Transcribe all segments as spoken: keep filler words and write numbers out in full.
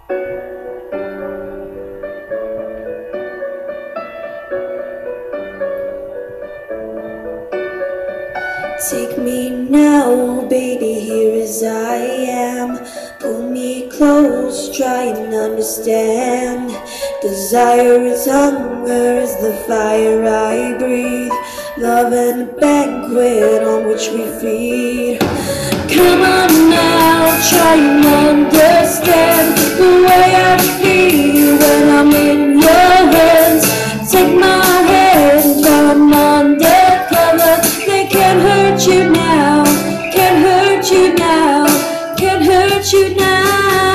Take me now, baby, here as I am. Pull me close, try and understand. Desire is hunger, is the fire I breathe. Love and a banquet on which we feed. Come on now, try and understand the way I feel when I'm in your hands. Take my hand, I'm undercover. They can't hurt you now, can't hurt you now, can't hurt you now.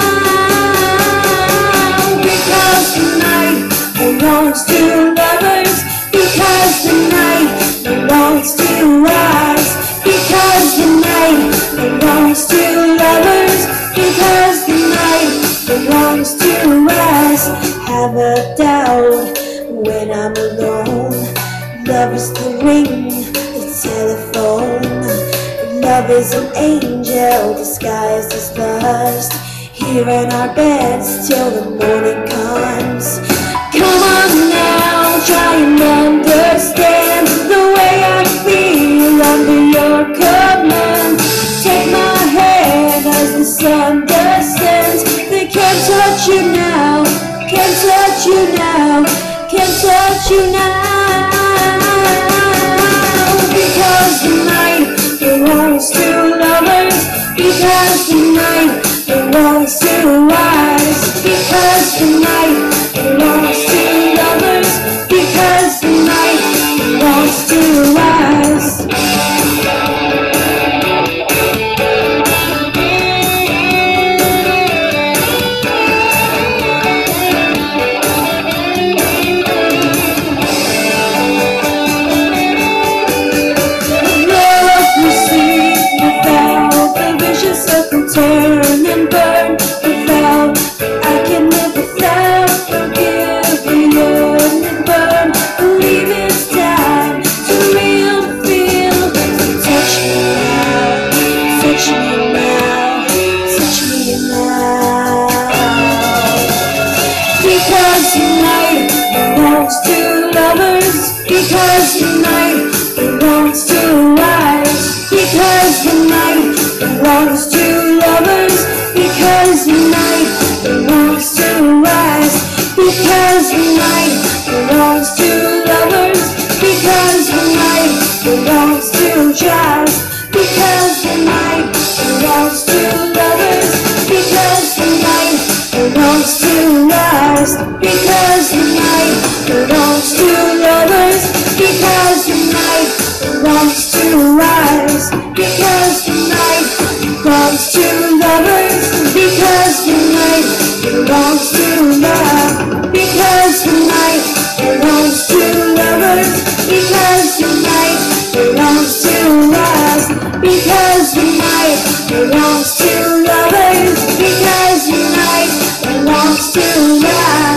Because the night belongs to lovers, because the night belongs to us. Because the night belongs to lovers, because the night belongs to us. Have a doubt when I'm alone. Love is the ring, the telephone. Love is an angel disguised as lust, here in our beds till the morning comes. Come on now, try and understand the way I feel under your command. Take my hand as the sun descends. They can't touch you now, can't touch you now, can't touch you now. Because the night belongs to lovers, because the night belongs to us. Because the night belongs to lovers, because the night belongs to us. Turn and burn without, I can live without. Forgive me, yearn and burn. Believe it's time to real feel. So touch me now, touch me now, touch me now. Because the night belongs to lovers, because the night belongs to us. Because the night belongs to lovers, because the night belongs to us. Because the night belongs to lovers, because the night belongs to trust. Because the night belongs to lovers, because the night belongs to us. Because the night belongs to lovers, because the night belongs to us. Because the night belongs to lovers, because the night belongs to love. Because the night belongs to lovers, because the night belongs to us. Because the night belongs to lovers, because the night belongs to love.